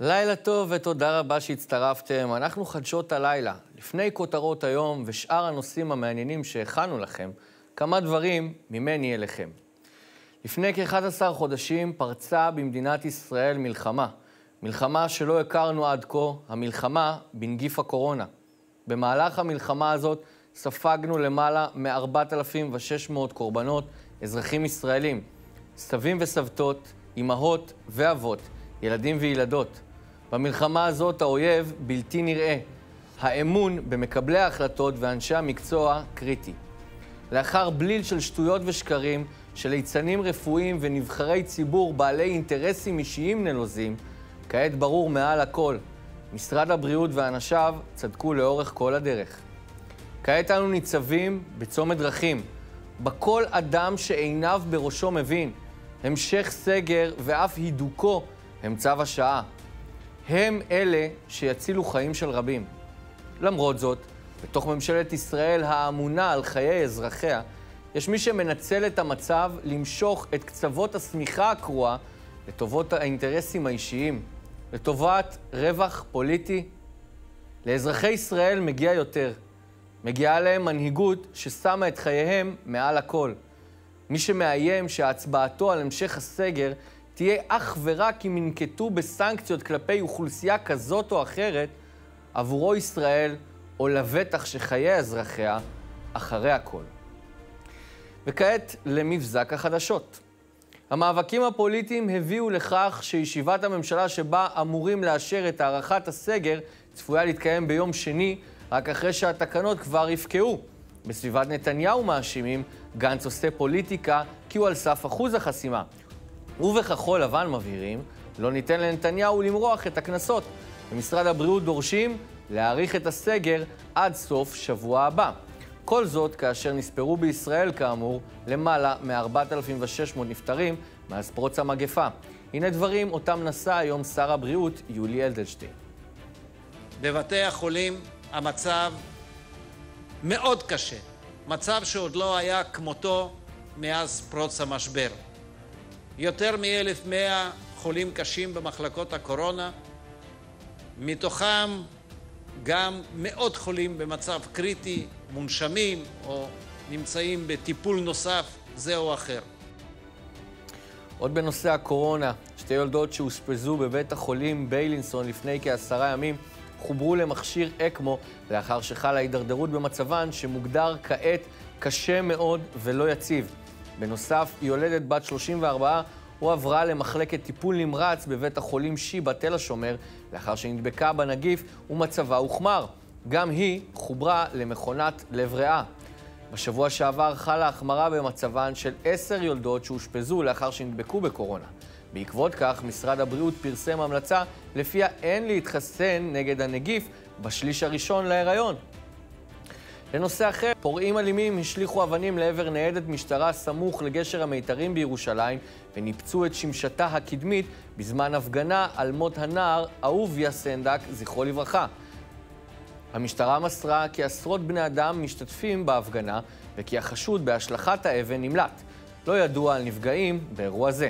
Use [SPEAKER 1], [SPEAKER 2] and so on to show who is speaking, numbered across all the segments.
[SPEAKER 1] לילה טוב ותודה רבה שהצטרפתם. אנחנו חדשות הלילה. לפני כותרות היום ושאר הנושאים המעניינים שהכנו לכם, כמה דברים ממני אליכם. לפני כ-11 חודשים פרצה במדינת ישראל מלחמה. מלחמה שלא הכרנו עד כה, המלחמה בנגיף הקורונה. במהלך המלחמה הזאת ספגנו למעלה מ-4,600 קורבנות, אזרחים ישראלים, סבים וסבתות, אמהות ואבות, ילדים וילדות. במלחמה הזאת האויב בלתי נראה. האמון במקבלי ההחלטות ואנשי המקצוע קריטי. לאחר בליל של שטויות ושקרים, של ליצנים רפואיים ונבחרי ציבור בעלי אינטרסים אישיים נלוזים, כעת ברור מעל הכל, משרד הבריאות ואנשיו צדקו לאורך כל הדרך. כעת אנו ניצבים בצומת דרכים, בכל אדם שעיניו בראשו מבין, המשך סגר ואף הידוקו הם צו השעה. הם אלה שיצילו חיים של רבים. למרות זאת, בתוך ממשלת ישראל האמונה על חיי אזרחיה, יש מי שמנצל את המצב למשוך את קצוות השמיכה הקרועה לטובות האינטרסים האישיים, לטובת רווח פוליטי. לאזרחי ישראל מגיע יותר. מגיעה להם מנהיגות ששמה את חייהם מעל הכל. מי שמאיים שההצבעתו על המשך הסגר תהיה אך ורק אם ינקטו בסנקציות כלפי אוכלוסייה כזאת או אחרת, עבורו ישראל, או לבטח שחיי אזרחיה, אחרי הכל. וכעת למבזק החדשות. המאבקים הפוליטיים הביאו לכך שישיבת הממשלה שבה אמורים לאשר את הארכת הסגר צפויה להתקיים ביום שני, רק אחרי שהתקנות כבר יפקעו. בסביבת נתניהו מאשימים, גנץ עושה פוליטיקה כי הוא על סף אחוז החסימה. ובכחול לבן מבהירים, לא ניתן לנתניהו למרוח את הכנסות. במשרד הבריאות דורשים להאריך את הסגר עד סוף שבוע הבא. כל זאת כאשר נספרו בישראל כאמור למעלה מ-4,600 נפטרים מאז פרוץ המגפה. הנה דברים אותם נשא היום שר הבריאות יולי אדלשטיין.
[SPEAKER 2] בבתי החולים המצב מאוד קשה, מצב שעוד לא היה כמותו מאז פרוץ המשבר. יותר מ-1,100 חולים קשים במחלקות הקורונה, מתוכם גם מאות חולים במצב קריטי, מונשמים או נמצאים בטיפול נוסף זה או אחר.
[SPEAKER 1] עוד בנושא הקורונה, שתי יולדות שהוספזו בבית החולים ביילינסון לפני כ10 ימים, חוברו למכשיר אקמו לאחר שחלה הידרדרות במצבן שמוגדר כעת קשה מאוד ולא יציב. בנוסף, יולדת בת 34 הועברה למחלקת טיפול נמרץ בבית החולים שיבא תל השומר לאחר שנדבקה בנגיף ומצבה הוחמר. גם היא חוברה למכונת לב ריאה. בשבוע שעבר חלה החמרה במצבן של 10 יולדות שהושפזו לאחר שנדבקו בקורונה. בעקבות כך, משרד הבריאות פרסם המלצה לפיה אין להתחסן נגד הנגיף בשליש הראשון להיריון. לנושא אחר, פורעים אלימים השליחו אבנים לעבר ניידת משטרה סמוך לגשר המיתרים בירושלים וניפצו את שמשתה הקדמית בזמן הפגנה על מות הנער אהוביה סנדק, זכרו לברכה. המשטרה מסרה כי עשרות בני אדם משתתפים בהפגנה וכי החשוד בהשלכת האבן נמלט. לא ידוע על נפגעים באירוע זה.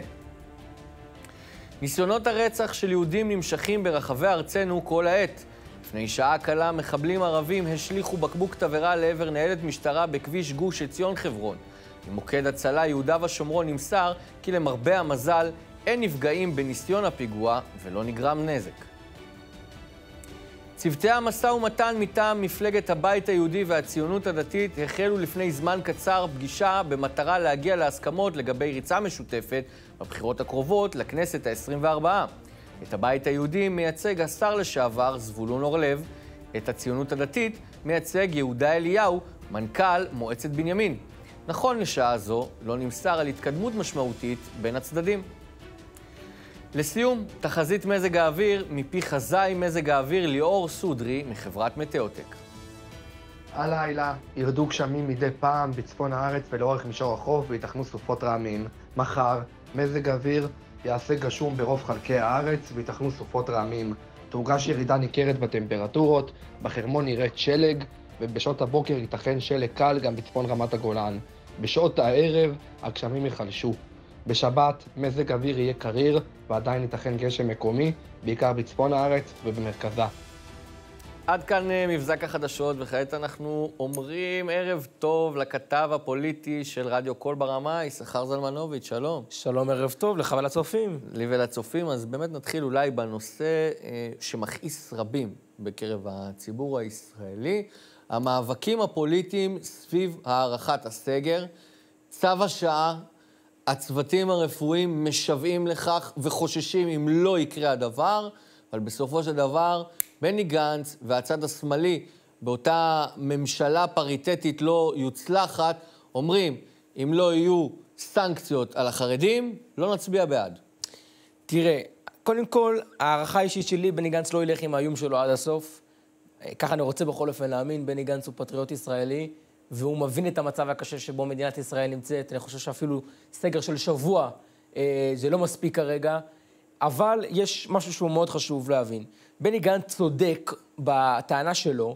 [SPEAKER 1] ניסיונות הרצח של יהודים נמשכים ברחבי ארצנו כל העת. לפני שעה קלה מחבלים ערבים השליחו בקבוק תבערה לעבר ניידת משטרה בכביש גוש עציון חברון. ממוקד הצלה יהודה ושומרון נמסר כי למרבה המזל אין נפגעים בניסיון הפיגוע ולא נגרם נזק. צוותי המשא ומתן מטעם מפלגת הבית היהודי והציונות הדתית החלו לפני זמן קצר פגישה במטרה להגיע להסכמות לגבי ריצה משותפת בבחירות הקרובות לכנסת ה-24. את הבית היהודי מייצג השר לשעבר זבולון אורלב, את הציונות הדתית מייצג יהודה אליהו, מנכ"ל מועצת בנימין. נכון לשעה זו לא נמסר על התקדמות משמעותית בין הצדדים. לסיום, תחזית מזג האוויר מפי חזאי מזג האוויר ליאור סודרי מחברת מטאוטק.
[SPEAKER 3] הלילה ירדו גשמים מדי פעם בצפון הארץ ולאורך מישור החוף ויתכנו סופות רעמים. מחר מזג האוויר יעשה גשום ברוב חלקי הארץ ויתכנו סופות רעמים. תורגש ירידה ניכרת בטמפרטורות, בחרמון נראית שלג ובשעות הבוקר ייתכן שלג קל גם בצפון רמת הגולן. בשעות הערב הגשמים יחלשו. בשבת מזג אוויר יהיה קריר ועדיין ייתכן גשם מקומי, בעיקר בצפון הארץ ובמרכזה.
[SPEAKER 1] עד כאן מבזק החדשות, וכעת אנחנו אומרים ערב טוב לכתב הפוליטי של רדיו קול ברמה, יששכר זלמנוביץ', שלום.
[SPEAKER 4] שלום, ערב טוב, לך ולצופים.
[SPEAKER 1] לי ולצופים, אז באמת נתחיל אולי בנושא שמכעיס רבים בקרב הציבור הישראלי, המאבקים הפוליטיים סביב הארכת הסגר, צו השעה, הצוותים הרפואיים משוועים לכך וחוששים אם לא יקרה הדבר, אבל בסופו של דבר בני גנץ והצד השמאלי באותה ממשלה פריטטית לא יוצלחת, אומרים, אם לא יהיו סנקציות על החרדים, לא נצביע בעד.
[SPEAKER 4] תראה, קודם כל, הערכה האישית שלי, בני גנץ לא ילך עם האיום שלו עד הסוף. ככה אני רוצה בכל אופן להאמין, בני גנץ הוא פטריוט ישראלי, והוא מבין את המצב הקשה שבו מדינת ישראל נמצאת. אני חושב שאפילו סגר של שבוע זה לא מספיק כרגע, אבל יש משהו שהוא מאוד חשוב להבין. בני גנץ צודק בטענה שלו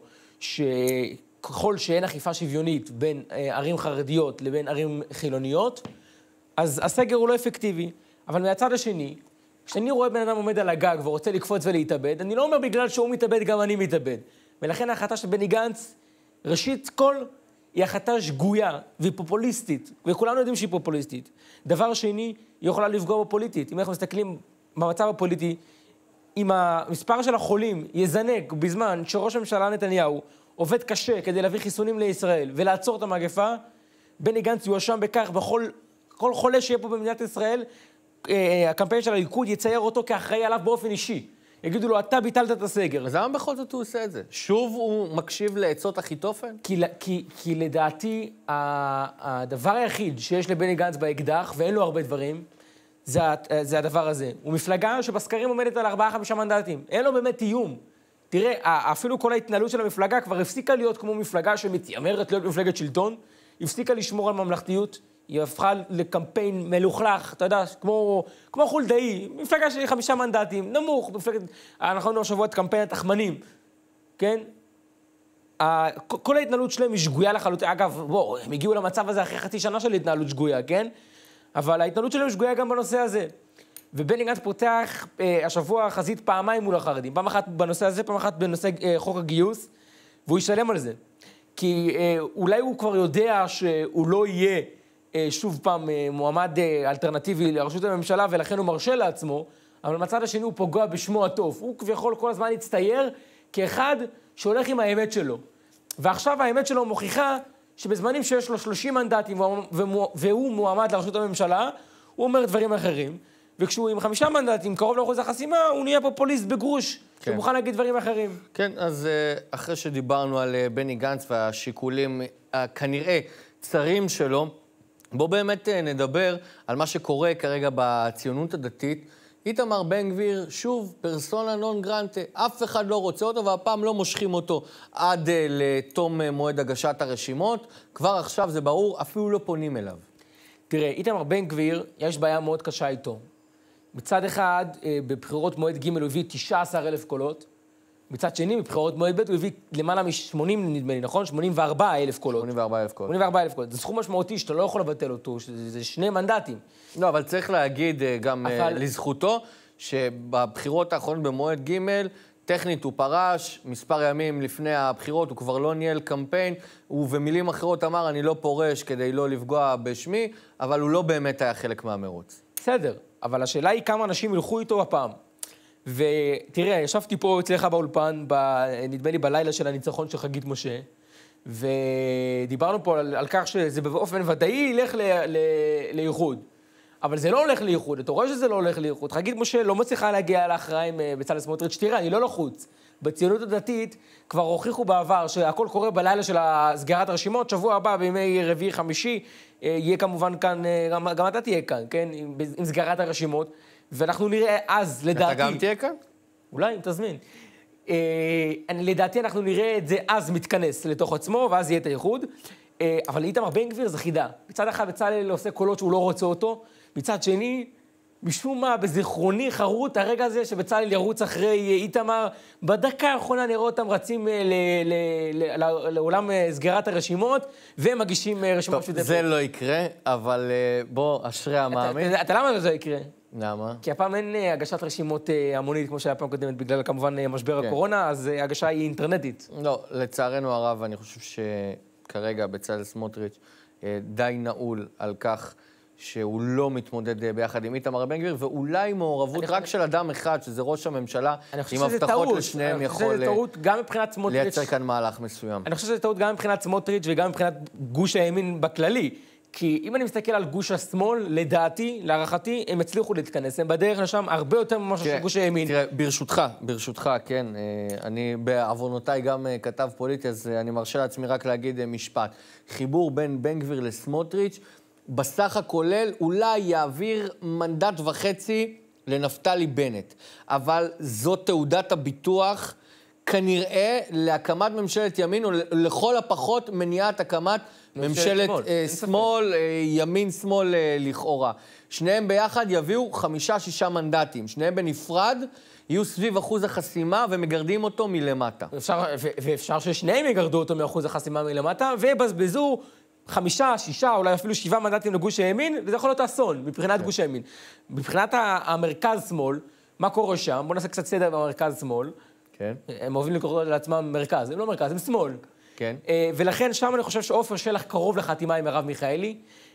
[SPEAKER 4] שככל שאין אכיפה שוויונית בין ערים חרדיות לבין ערים חילוניות, אז הסגר הוא לא אפקטיבי. אבל מהצד השני, כשאני רואה בן אדם עומד על הגג ורוצה לקפוץ ולהתאבד, אני לא אומר בגלל שהוא מתאבד גם אני מתאבד. ולכן ההחלטה של בני גנץ, ראשית כל, היא החלטה שגויה והיא פופוליסטית, וכולנו יודעים שהיא פופוליסטית. דבר שני, היא יכולה לפגוע בפוליטית. אם אנחנו מסתכלים במצב הפוליטי, אם המספר של החולים יזנק בזמן שראש הממשלה נתניהו עובד קשה כדי להביא חיסונים לישראל ולעצור את המגפה, בני גנץ יואשם בכך כל חולה שיהיה פה במדינת ישראל, הקמפיין של הליכוד יצייר אותו כאחראי עליו באופן אישי. יגידו לו, אתה ביטלת את הסגר.
[SPEAKER 1] אז למה בכל זאת הוא עושה את זה? שוב הוא מקשיב לעצות אחיתופל?
[SPEAKER 4] כי לדעתי, הדבר היחיד שיש לבני גנץ באקדח, ואין לו הרבה דברים, זה הדבר הזה. הוא מפלגה שבסקרים עומדת על 4-5 מנדטים. אין לו באמת איום. תראה, אפילו כל ההתנהלות של המפלגה כבר הפסיקה להיות כמו מפלגה שמתיימרת להיות מפלגת שלטון, הפסיקה לשמור על ממלכתיות, היא הפכה לקמפיין מלוכלך, אתה יודע, כמו חולדאי, מפלגה של 5 מנדטים, נמוך, אנחנו ראינו השבוע את קמפיין התחמנים, כן? כל ההתנהלות שלהם היא שגויה לחלוטין. אגב, הם הגיעו למצב הזה אחרי חצי שנה של התנהלות שגויה, כן? אבל ההתנהלות שלהם שגויה גם בנושא הזה. ובני גנץ פותח השבוע חזית פעמיים מול החרדים. פעם אחת בנושא הזה, פעם אחת בנושא חוק הגיוס, והוא ישלם על זה. כי אולי הוא כבר יודע שהוא לא יהיה שוב פעם מועמד אלטרנטיבי לראשות הממשלה, ולכן הוא מרשה לעצמו, אבל מצד השני הוא פוגע בשמו הטוב. הוא כביכול כל הזמן יצטייר כאחד שהולך עם האמת שלו. ועכשיו האמת שלו מוכיחה שבזמנים שיש לו 30 מנדטים והוא מועמד לראשות הממשלה, הוא אומר דברים אחרים, וכשהוא עם 5 מנדטים, קרוב לאחוז החסימה, הוא נהיה פופוליסט בגרוש, כן. שמוכן להגיד דברים אחרים.
[SPEAKER 1] כן, אז אחרי שדיברנו על בני גנץ והשיקולים כנראה צרים שלו, בואו באמת נדבר על מה שקורה כרגע בציונות הדתית. איתמר בן גביר, שוב, פרסונה נון גרנטה, אף אחד לא רוצה אותו, והפעם לא מושכים אותו עד לתום מועד הגשת הרשימות. כבר עכשיו זה ברור, אפילו לא פונים אליו.
[SPEAKER 4] תראה, איתמר בן גביר, יש בעיה מאוד קשה איתו. מצד אחד, בבחירות מועד ג' הוא הביא 19,000 קולות, מצד שני, בבחירות מועד ב' הוא הביא למעלה מ-80, נדמה לי, נכון? 84,000 קולות.
[SPEAKER 1] 84,000 קולות.
[SPEAKER 4] 84,000 קולות. זה סכום משמעותי שאתה לא יכול לבטל אותו, זה 2 מנדטים.
[SPEAKER 1] לא, אבל צריך להגיד גם לזכותו, שבבחירות האחרונות במועד ג' טכנית הוא פרש, מספר ימים לפני הבחירות הוא כבר לא ניהל קמפיין, ובמילים אחרות אמר, אני לא פורש כדי לא לפגוע בשמי, אבל הוא לא באמת היה חלק מהמרוץ.
[SPEAKER 4] בסדר, אבל השאלה היא כמה אנשים ילכו איתו הפעם. ותראה, ישבתי פה אצלך באולפן, נדמה לי בלילה של הניצחון של חגית משה, ודיברנו פה על כך שזה באופן ודאי ילך לייחוד. אבל זה לא הולך לייחוד, אתה רואה שזה לא הולך לייחוד. חגית משה לא מצליחה להגיע להכרעה עם בצלאל סמוטריץ'. תראה, אני לא לחוץ. בציונות הדתית כבר הוכיחו בעבר שהכל קורה בלילה של סגירת הרשימות, שבוע הבא בימי רביעי חמישי, יהיה כמובן כאן, גם אתה תהיה כאן, כן? עם סגירת הרשימות, ואנחנו נראה אז, לדעתי...
[SPEAKER 1] אתה גם תהיה כאן?
[SPEAKER 4] אולי, אם תזמין. לדעתי אנחנו נראה את זה אז מתכנס לתוך עצמו, ואז יהיה את הייחוד. אבל איתמר בן גביר זה חידה. מצד אחד בצלאל עושה קולות שהוא לא רוצה אותו, מצד שני, משום מה, בזיכרוני חרוט הרגע הזה שבצלאל ירוץ אחרי איתמר, בדקה האחרונה נראה אותם רצים לעולם סגירת הרשימות, ומגישים רשימות משותפת.
[SPEAKER 1] זה לא יקרה, אבל בוא, אשרי המאמין.
[SPEAKER 4] אתה למה זה יקרה?
[SPEAKER 1] למה?
[SPEAKER 4] כי הפעם אין הגשת רשימות המונית, כמו שהיה פעם קודמת, בגלל כמובן משבר הקורונה, אז הגשה היא אינטרנטית.
[SPEAKER 1] לא, לצערנו הרב, אני חושב שכרגע בצלאל סמוטריץ' די נעול על כך שהוא לא מתמודד ביחד עם איתמר בן גביר, ואולי מעורבות רק של אדם אחד, שזה ראש הממשלה, עם הבטחות לשניהם יכול לייצר כאן מהלך מסוים.
[SPEAKER 4] אני חושב שזה טעות גם מבחינת סמוטריץ' וגם מבחינת גוש הימין בכללי. כי אם אני מסתכל על גוש השמאל, לדעתי, להערכתי, הם הצליחו להתכנס. הם בדרך לשם הרבה יותר ממה של גוש הימין.
[SPEAKER 1] תראה, ברשותך, כן, אני בעוונותיי גם כתב פוליטי, אז אני מרשה לעצמי רק להגיד משפט. חיבור בין בן גביר לסמוטריץ', בסך הכולל אולי יעביר מנדט וחצי לנפתלי בנט. אבל זאת תעודת הביטוח, כנראה להקמת ממשלת ימין, או לכל הפחות מניעת הקמת ממשלת שמאל, ימין-שמאל לכאורה. שניהם ביחד יביאו 5-6 מנדטים. שניהם בנפרד יהיו סביב אחוז החסימה ומגרדים אותו מלמטה.
[SPEAKER 4] ואפשר ששניהם יגרדו אותו מאחוז החסימה מלמטה, ובזבזו 5, 6, אולי אפילו 7 מנדטים לגוש הימין, וזה יכול להיות אסון מבחינת גוש הימין. מבחינת המרכז-שמאל, מה קורה שם? בואו נעשה קצת סדר במרכז-שמאל.
[SPEAKER 1] כן.
[SPEAKER 4] הם אוהבים לקרוא לעצמם מרכז, הם לא מרכז, הם שמאל.
[SPEAKER 1] כן.
[SPEAKER 4] ולכן שם אני חושב שעופר שלח קרוב לחתימה עם מרב מיכאלי,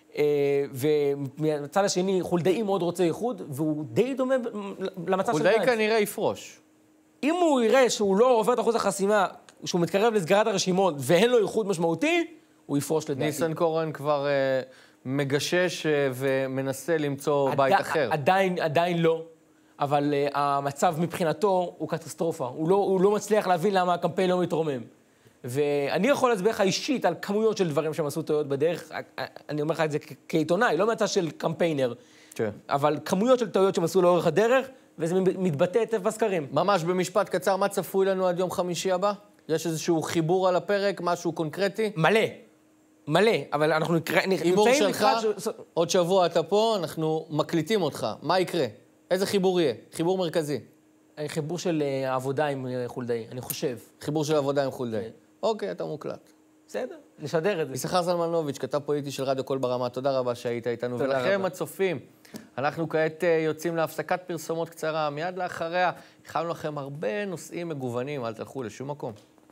[SPEAKER 4] ומצד השני חולדאי מאוד רוצה איחוד, והוא די דומה למצב של גנץ.
[SPEAKER 1] חולדאי כנראה יפרוש.
[SPEAKER 4] אם הוא יראה שהוא לא עובר את אחוז החסימה, שהוא מתקרב לסגירת הרשימות ואין לו איחוד משמעותי, הוא יפרוש לדעתי.
[SPEAKER 1] ניסנקורן כבר מגשש ומנסה למצוא בית אחר.
[SPEAKER 4] עדיין לא, אבל המצב מבחינתו הוא קטסטרופה. הוא לא מצליח להבין למה הקמפיין לא מתרומם. ואני יכול להסביר לך אישית על כמויות של דברים שהם עשו טעויות בדרך, אני אומר לך את זה כעיתונאי, לא מהצד של קמפיינר, אבל כמויות של טעויות שהם עשו לאורך הדרך, וזה מתבטא היטב בסקרים.
[SPEAKER 1] ממש במשפט קצר, מה צפוי לנו עד יום חמישי הבא? יש איזשהו חיבור על הפרק, משהו קונקרטי?
[SPEAKER 4] מלא, אבל אנחנו
[SPEAKER 1] הימור שלך, עוד שבוע אתה פה, אנחנו מקליטים אותך. מה יקרה? איזה חיבור יהיה? חיבור מרכזי.
[SPEAKER 4] חיבור של עבודה עם חולדאי, אני חושב.
[SPEAKER 1] חיבור של עבודה עם חולדאי. אוקיי, אתה מוקלט.
[SPEAKER 4] בסדר, נשדר את זה.
[SPEAKER 1] יששכר זלמנוביץ', כתב פוליטי של רדיו קול ברמה, תודה רבה שהיית איתנו. ולכם הצופים, אנחנו כעת יוצאים להפסקת פרסומות קצרה, מיד לאחריה הכנו לכם הרבה נושאים מגוונים, אל תלכו לשום מקום.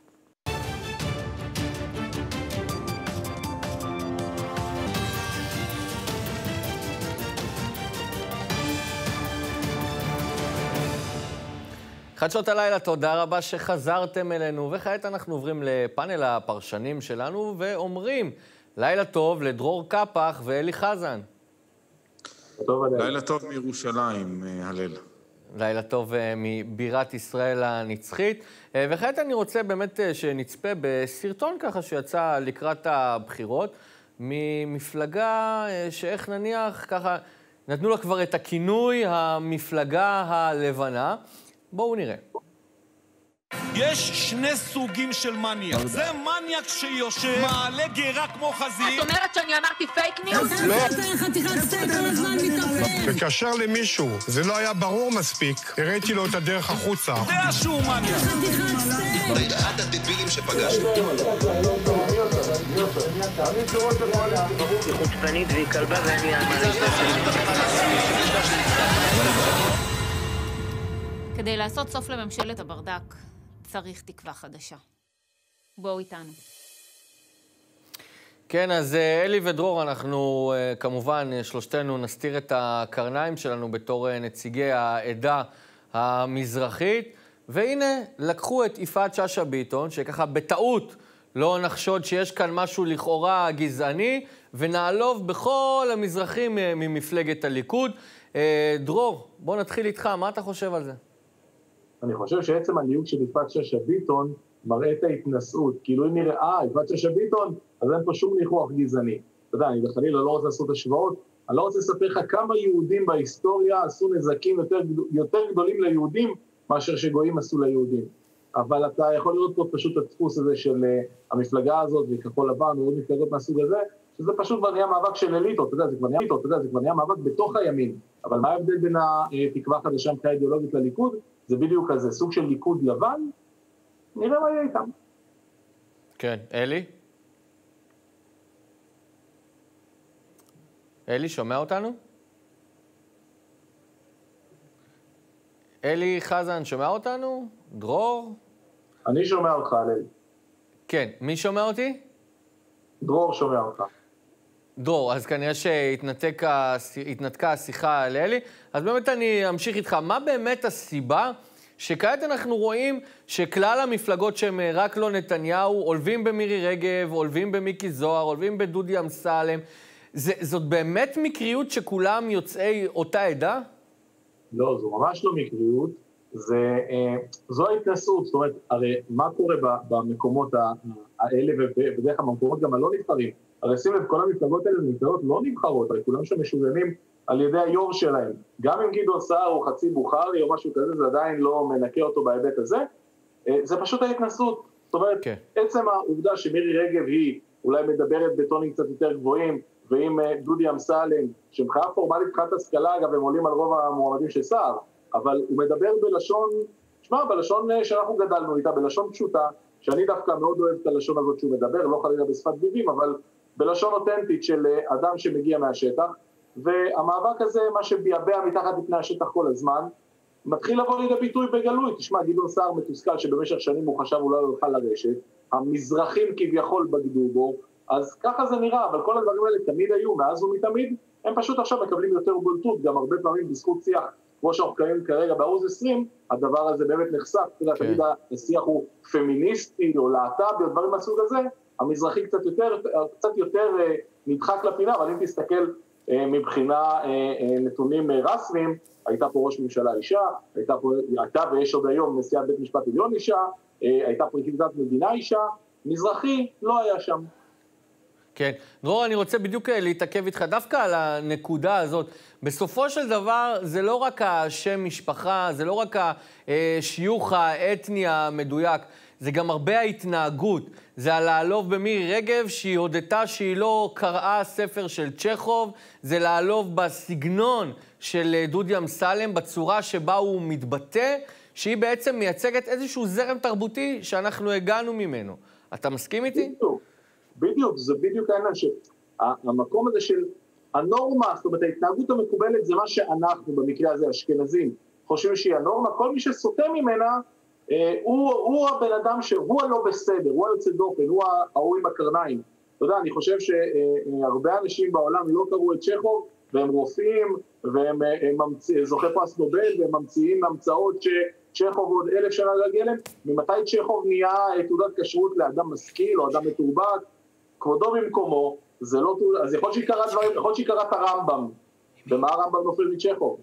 [SPEAKER 1] חדשות הלילה, תודה רבה שחזרתם אלינו, וכעת אנחנו עוברים לפאנל הפרשנים שלנו, ואומרים לילה טוב לדרור קפח ואלי חזן.
[SPEAKER 5] לילה טוב מירושלים, הלל.
[SPEAKER 1] לילה טוב מבירת ישראל הנצחית, וכעת אני רוצה באמת שנצפה בסרטון ככה שיצא לקראת הבחירות, ממפלגה שאיך נניח ככה, נתנו לה כבר את הכינוי המפלגה הלבנה, בואו נראה.
[SPEAKER 6] יש שני סוגים של מניאק. זה מניאק שיושב, מעלה גרה כמו חזיר.
[SPEAKER 7] את אומרת שאני אמרתי פייק ניוז?
[SPEAKER 8] וכאשר למישהו זה לא היה ברור מספיק, הראיתי לו את הדרך החוצה.
[SPEAKER 6] יודע שהוא מניאק.
[SPEAKER 9] אחד הדבילים שפגשנו. היא חוצפנית והיא כלבה ואני
[SPEAKER 7] כדי לעשות סוף לממשלת הברדק, צריך תקווה חדשה. בואו איתנו.
[SPEAKER 1] כן, אז אלי ודרור, אנחנו כמובן שלושתנו נסתיר את הקרניים שלנו בתור נציגי העדה המזרחית, והנה לקחו את יפעת שאשא ביטון, שככה בטעות לא נחשוד שיש כאן משהו לכאורה גזעני, ונעלוב בכל המזרחים ממפלגת הליכוד. דרור, בוא נתחיל איתך, מה אתה חושב על זה?
[SPEAKER 10] אני חושב שעצם הניהוג של יפעת שאשא ביטון מראה את ההתנשאות. כאילו אם נראה, יפעת שאשא ביטון, אז אין פה שום ניחוח גזעני. אתה יודע, אני בחלילה לא רוצה לעשות השוואות, אני לא רוצה לספר לך כמה יהודים בהיסטוריה עשו נזקים יותר גדולים ליהודים, מאשר שגויים עשו ליהודים. אבל אתה יכול לראות פה פשוט את הדפוס הזה של המפלגה הזאת, וכחול לבן, ועוד מפלגות מהסוג הזה, שזה פשוט כבר נהיה מאבק של אליטות, אתה יודע, זה כבר נהיה מאבק בתוך הימין. אבל מה ההבדל בין התקווה חדשה מבחינה אידיאולוגית לליכוד? זה בדיוק כזה, סוג של ליכוד לבן, נראה מה יהיה איתם.
[SPEAKER 1] כן, אלי? אלי, שומע אותנו? אלי חזן, שומע אותנו? דרור?
[SPEAKER 10] אני שומע אותך, אלי.
[SPEAKER 1] כן, מי שומע אותי?
[SPEAKER 10] דרור שומע אותך.
[SPEAKER 1] דרור, אז כנראה שהתנתקה השיחה על אלי. אז באמת אני אמשיך איתך. מה באמת הסיבה שכעת אנחנו רואים שכלל המפלגות שהם רק לא נתניהו, עולבים במירי רגב, עולבים במיקי זוהר, עולבים בדודי אמסלם? זאת באמת מקריות שכולם יוצאי אותה עדה?
[SPEAKER 10] לא, זו ממש לא מקריות. זו ההתנסות. זאת אומרת, הרי מה קורה במקומות האלה, ובדרך כלל במקומות גם הלא נבחרים? הרי שים לב, כל המפלגות האלה מפלגות לא נבחרות, הרי כולם שמשוריינים על ידי היו"ר שלהם. גם אם גדעון סער הוא חצי בוכרי או משהו כזה, זה עדיין לא מנקה אותו בהיבט הזה. זה פשוט ההתנסות. זאת אומרת, עצם העובדה שמירי רגב היא אולי מדברת בטונים קצת יותר גבוהים, ועם דודי אמסלם, שמבחינה פורמלית מבחינת השכלה, אגב, הם עולים על רוב המועמדים של סער, אבל הוא מדבר בלשון, בלשון שאנחנו גדלנו איתה, בלשון פשוטה, שאני דווקא מאוד אוהב את הלשון הזאת שהוא מדבר, לא חלילה בשפת ביבים, אבל בלשון אותנטית של אדם שמגיע מהשטח, והמאבק הזה, מה שביאבע מתחת לפני השטח כל הזמן, מתחיל לבוא לידי ביטוי בגלוי. תשמע, גדעון סער מתוסכל שבמשך שנים הוא חשב אולי הולכה לרשת, המזרחים כביכול בגדו בו, אז ככה זה נראה, אבל כל הדברים האלה תמיד היו, מאז ומתמיד, הם פשוט עכשיו מקבלים יותר בולטות, גם הרבה פעמים בזכות שיח, כמו שאנחנו קיימים כרגע בערוץ 20, הדבר הזה באמת נחשף, תמיד השיח הוא פמיניסטי או להט"בי או דברים מהסוג הזה, המזרחי קצת יותר נדחק לפינה, אבל אם תסתכל מבחינה נתונים רסמיים, הייתה פה ראש ממשלה אישה, הייתה ויש עוד היום נשיאת בית משפט עליון אישה, הייתה פרקליטת מדינה אישה, מזרחי לא היה שם.
[SPEAKER 1] כן. דרור, אני רוצה בדיוק להתעכב איתך דווקא על הנקודה הזאת. בסופו של דבר, זה לא רק השם משפחה, זה לא רק השיוך האתני המדויק, זה גם הרבה ההתנהגות. זה על לעלוב במירי רגב, שהיא הודתה שהיא לא קראה ספר של צ'כוב, זה לעלוב בסגנון של דודי אמסלם, בצורה שבה הוא מתבטא, שהיא בעצם מייצגת איזשהו זרם תרבותי שאנחנו הגענו ממנו. אתה מסכים איתי?
[SPEAKER 10] בדיוק, זה בדיוק העניין שהמקום הזה של הנורמה, זאת אומרת, ההתנהגות המקובלת זה מה שאנחנו, במקרה הזה, אשכנזים, חושבים שהיא הנורמה, כל מי שסוטה ממנה, הוא הבן אדם שהוא הלא בסדר, הוא היוצא דופן, הוא ההוא עם הקרניים. אתה יודע, אני חושב שהרבה אנשים בעולם לא קראו את צ'כוב, והם רופאים, והם זוכי פרס נובל, והם ממציאים המצאות שצ'כוב עוד 1000 שנה להגיע להם. ממתי צ'כוב נהיה תעודת כשרות לאדם משכיל או אדם מתורבת? כבודו במקומו, זה לא תעודה, אז יכול להיות שיקרא את הרמב"ם. ומה הרמב"ם נופל מצ'כוב?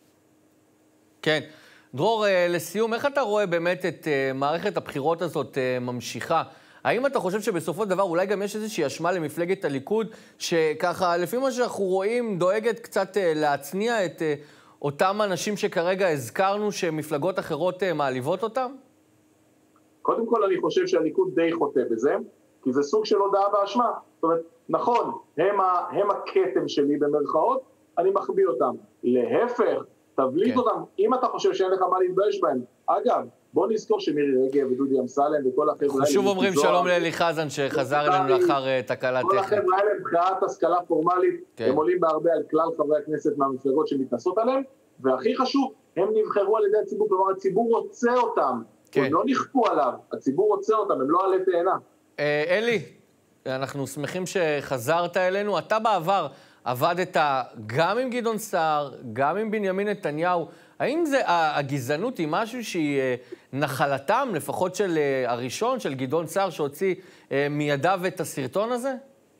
[SPEAKER 1] כן. דרור, לסיום, איך אתה רואה באמת את מערכת הבחירות הזאת ממשיכה? האם אתה חושב שבסופו של דבר אולי גם יש איזושהי אשמה למפלגת הליכוד, שככה, לפי מה שאנחנו רואים, דואגת קצת להצניע את אותם אנשים שכרגע הזכרנו שמפלגות אחרות מעליבות אותם?
[SPEAKER 10] קודם כל אני חושב שהליכוד די חוטא בזה, כי זה סוג של הודעה באשמה. זאת אומרת, נכון, הם הכתם שלי במרכאות, אני מחביא אותם. להפך, תבליט אותם, אם אתה חושב שאין לך מה להתבייש בהם. אגב, בוא נזכור שמירי רגב ודודי אמסלם וכל החבר'ה האלה...
[SPEAKER 1] שוב אומרים שלום לאלי חזן שחזר אלינו לאחר תקלה טכנית.
[SPEAKER 10] כל החבר'ה האלה מבחינת השכלה פורמלית, הם עולים בהרבה על כלל חברי הכנסת מהמפלגות שמתנסות עליהם, והכי חשוב, הם נבחרו על ידי הציבור, כלומר הציבור רוצה אותם, הם לא נכפו עליו, הציבור רוצה אותם, הם לא עלי תאנה.
[SPEAKER 1] אלי, אנחנו שמחים שחזרת אלינו, אתה בעבר עבדת גם עם גדעון סער, גם עם בנימין נתניהו. האם הגזענות היא משהו שהיא נחלתם, לפחות של הראשון, של גדעון סער, שהוציא מידיו את הסרטון הזה?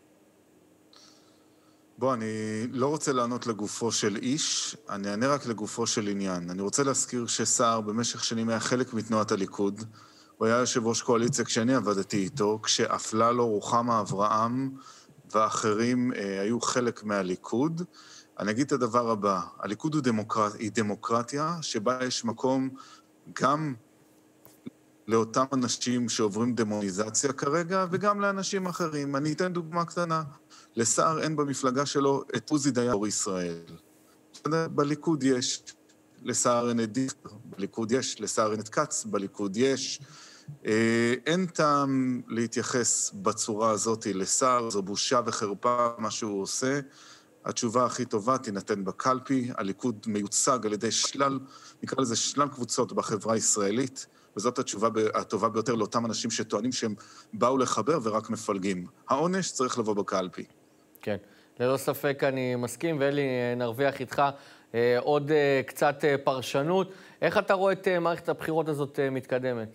[SPEAKER 5] בוא, אני לא רוצה לענות לגופו של איש, אני אענה רק לגופו של עניין. אני רוצה להזכיר שסער במשך שנים היה חלק מתנועת הליכוד, הוא היה יושב ראש קואליציה כשאני עבדתי איתו, כשאפללו, רוחמה אברהם ואחרים היו חלק מהליכוד. אני אגיד את הדבר הבא, הליכוד היא דמוקרטיה שבה יש מקום גם לאותם אנשים שעוברים דמוניזציה כרגע, וגם לאנשים אחרים. אני אתן דוגמה קטנה. לסער אין במפלגה שלו את עוזי דיין אור ישראל. בליכוד יש, לסער אין את דיכטר, בליכוד יש, לסער אין את כץ, בליכוד יש. אין טעם להתייחס בצורה הזאת לסער, זו בושה וחרפה מה שהוא עושה. התשובה הכי טובה תינתן בקלפי, הליכוד מיוצג על ידי שלל, נקרא לזה שלל קבוצות בחברה הישראלית, וזאת התשובה הטובה ביותר לאותם אנשים שטוענים שהם באו לחבר ורק מפלגים. העונש צריך לבוא בקלפי.
[SPEAKER 1] כן, ללא ספק אני מסכים, ואלי, נרוויח איתך עוד קצת פרשנות. איך אתה רואה את מערכת הבחירות הזאת מתקדמת?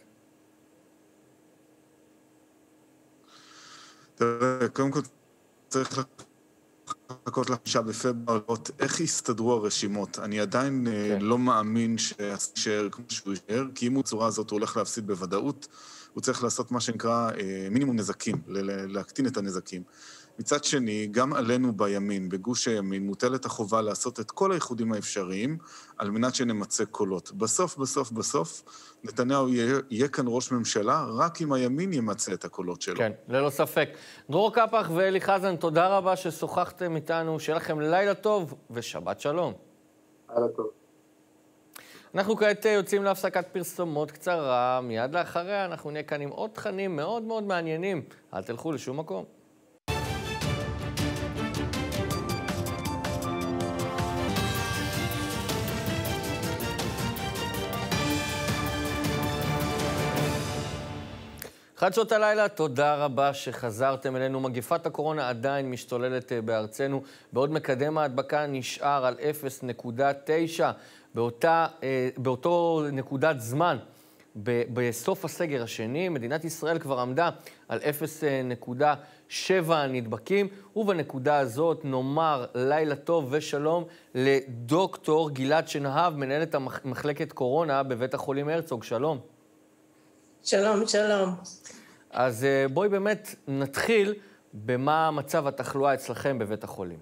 [SPEAKER 5] תראה, קודם כל צריך לחכות ל5 בפברואר, לראות איך יסתדרו הרשימות. אני עדיין לא מאמין שישאר כמו שהוא יישאר, כי אם הצורה הזאת הוא הולך להפסיד בוודאות, הוא צריך לעשות מה שנקרא מינימום נזקים, להקטין את הנזקים. מצד שני, גם עלינו בימין, בגוש הימין, מוטלת החובה לעשות את כל האיחודים האפשריים, על מנת שנמצא קולות. בסוף, נתניהו יהיה כאן ראש ממשלה, רק אם הימין ימצא את הקולות שלו.
[SPEAKER 1] כן, ללא ספק. דרור קפח ואלי חזן, תודה רבה ששוחחתם איתנו, שיהיה לכם לילה טוב ושבת שלום.
[SPEAKER 10] לילה טוב.
[SPEAKER 1] אנחנו כעת יוצאים להפסקת פרסומות קצרה, מיד לאחריה אנחנו נהיה כאן עם עוד תכנים מאוד מאוד מעניינים. אל תלכו לשום מקום. חדשות הלילה, תודה רבה שחזרתם אלינו. מגפת הקורונה עדיין משתוללת בארצנו, בעוד מקדם ההדבקה נשאר על 0.9. באותו נקודת זמן, בסוף הסגר השני, מדינת ישראל כבר עמדה על 0.7 נדבקים, ובנקודה הזאת נאמר לילה טוב ושלום לדוקטור גלעד שנהב, מנהלת מחלקת קורונה בבית החולים הרצוג. שלום.
[SPEAKER 11] שלום, שלום.
[SPEAKER 1] אז בואי באמת נתחיל במה מצב התחלואה אצלכם בבית החולים.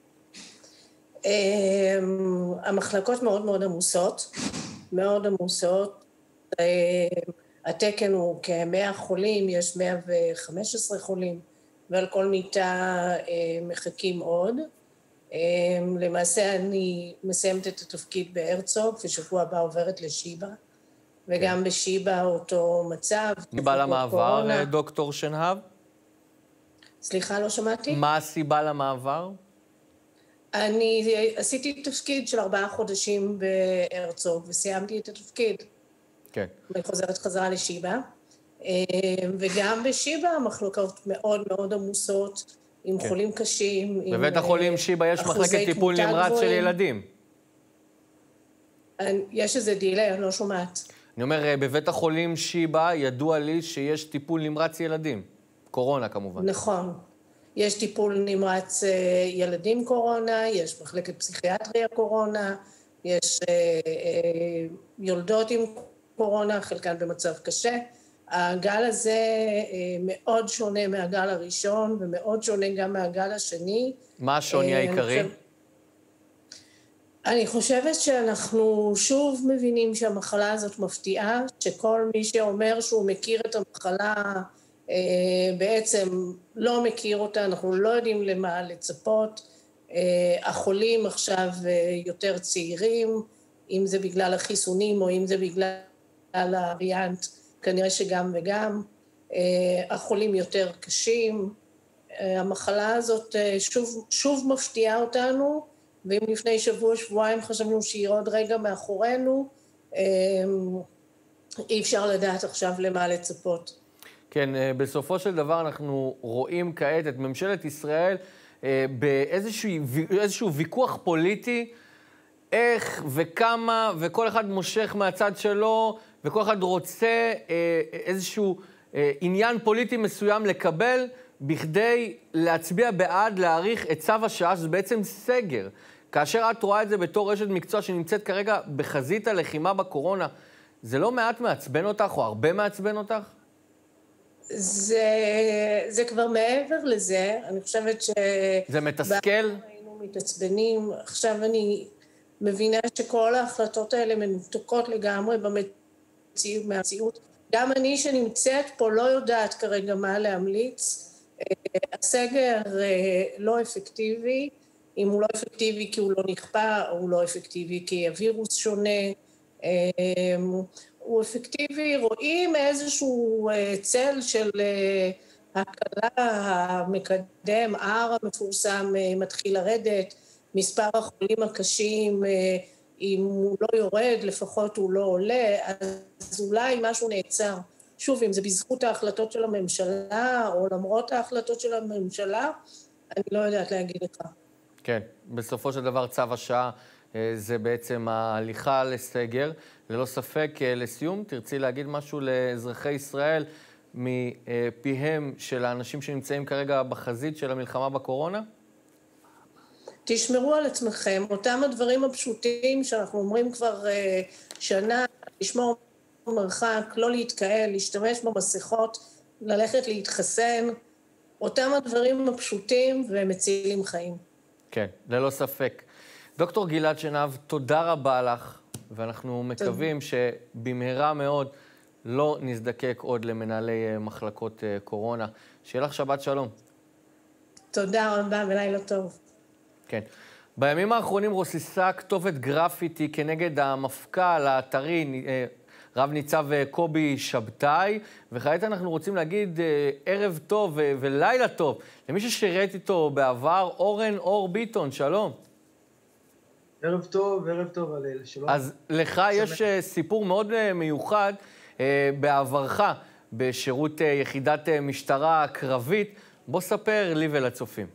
[SPEAKER 11] המחלקות מאוד מאוד עמוסות, מאוד עמוסות. התקן הוא כ100 חולים, יש 115 חולים, ועל כל מיטה מחכים עוד. למעשה אני מסיימת את התפקיד בהרצוג, ושבוע הבא עוברת לשיבא. וגם בשיבא אותו מצב.
[SPEAKER 1] סיבה למעבר, דוקטור שנהב?
[SPEAKER 11] סליחה, לא שמעתי?
[SPEAKER 1] מה הסיבה למעבר?
[SPEAKER 11] אני עשיתי תפקיד של 4 חודשים בהרצוג, וסיימתי את התפקיד.
[SPEAKER 1] כן.
[SPEAKER 11] אני חוזרת חזרה לשיבא. וגם בשיבא המחלקות מאוד מאוד עמוסות, עם חולים קשים.
[SPEAKER 1] בבית החולים שיבא יש מחלקת טיפול נמרץ של ילדים.
[SPEAKER 11] יש איזה דילי, אני לא שומעת.
[SPEAKER 1] אני אומר, בבית החולים שיבא ידוע לי שיש טיפול נמרץ ילדים. קורונה כמובן.
[SPEAKER 11] נכון. יש טיפול נמרץ ילדים קורונה, יש מחלקת פסיכיאטריה קורונה, יש יולדות עם קורונה, חלקן במצב קשה. הגל הזה מאוד שונה מהגל הראשון, ומאוד שונה גם מהגל השני.
[SPEAKER 1] מה השוני העיקרי?
[SPEAKER 11] אני חושבת שאנחנו שוב מבינים שהמחלה הזאת מפתיעה, שכל מי שאומר שהוא מכיר את המחלה בעצם לא מכיר אותה, אנחנו לא יודעים למה לצפות. החולים עכשיו יותר צעירים, אם זה בגלל החיסונים או אם זה בגלל הווריאנט, כנראה שגם וגם. החולים יותר קשים. המחלה הזאת שוב מפתיעה אותנו, ואם לפני שבועיים חשבנו שהיא עוד רגע מאחורינו, אי אפשר לדעת עכשיו למה לצפות.
[SPEAKER 1] כן, בסופו של דבר אנחנו רואים כעת את ממשלת ישראל באיזשהו ויכוח פוליטי, איך וכמה, וכל אחד מושך מהצד שלו, וכל אחד רוצה איזשהו עניין פוליטי מסוים לקבל, בכדי להצביע בעד להאריך את צו השעה, שזה בעצם סגר. כאשר את רואה את זה בתור רשת מקצוע שנמצאת כרגע בחזית הלחימה בקורונה, זה לא מעט מעצבן אותך או הרבה מעצבן אותך?
[SPEAKER 11] זה כבר מעבר לזה, אני חושבת ש...
[SPEAKER 1] זה מתסכל?
[SPEAKER 11] היינו מתעצבנים, עכשיו אני מבינה שכל ההחלטות האלה מנותקות לגמרי מהמציאות, גם אני שנמצאת פה לא יודעת כרגע מה להמליץ. הסגר לא אפקטיבי, אם הוא לא אפקטיבי כי הוא לא נכפה, או הוא לא אפקטיבי כי הווירוס שונה, הוא אפקטיבי, רואים איזשהו צל של הקלה, המקדם, R המפורסם מתחיל לרדת, מספר החולים הקשים, אם הוא לא יורד, לפחות הוא לא עולה, אז אולי משהו נעצר. שוב, אם זה בזכות ההחלטות של הממשלה, או למרות ההחלטות של הממשלה, אני לא יודעת להגיד לך.
[SPEAKER 1] כן, בסופו של דבר צו השעה זה בעצם ההליכה לסגר. ללא ספק, לסיום, תרצי להגיד משהו לאזרחי ישראל מפיהם של האנשים שנמצאים כרגע בחזית של המלחמה בקורונה?
[SPEAKER 11] תשמרו על עצמכם, אותם הדברים הפשוטים שאנחנו אומרים כבר שנה, לשמור מרחק, לא להתקהל, להשתמש במסכות, ללכת להתחסן, אותם הדברים הפשוטים ומצילים חיים.
[SPEAKER 1] כן, ללא ספק. דוקטור גלעד שנהב, תודה רבה לך, ואנחנו מקווים שבמהרה מאוד לא נזדקק עוד למנהלי מחלקות קורונה. שיהיה לך שבת שלום.
[SPEAKER 11] תודה רבה ולילה טוב.
[SPEAKER 1] כן. בימים האחרונים רוססה כתובת גרפיטי כנגד המפכ"ל האתרי, רב ניצב קובי שבתאי, וכעת אנחנו רוצים להגיד ערב טוב ולילה טוב למי ששירת איתו בעבר, אורן אור ביטון, שלום.
[SPEAKER 12] ערב טוב הלל, שלום.
[SPEAKER 1] אז לך יש סיפור מאוד מיוחד בעברך בשירות יחידת משטרה קרבית. בוא ספר לי ולצופים.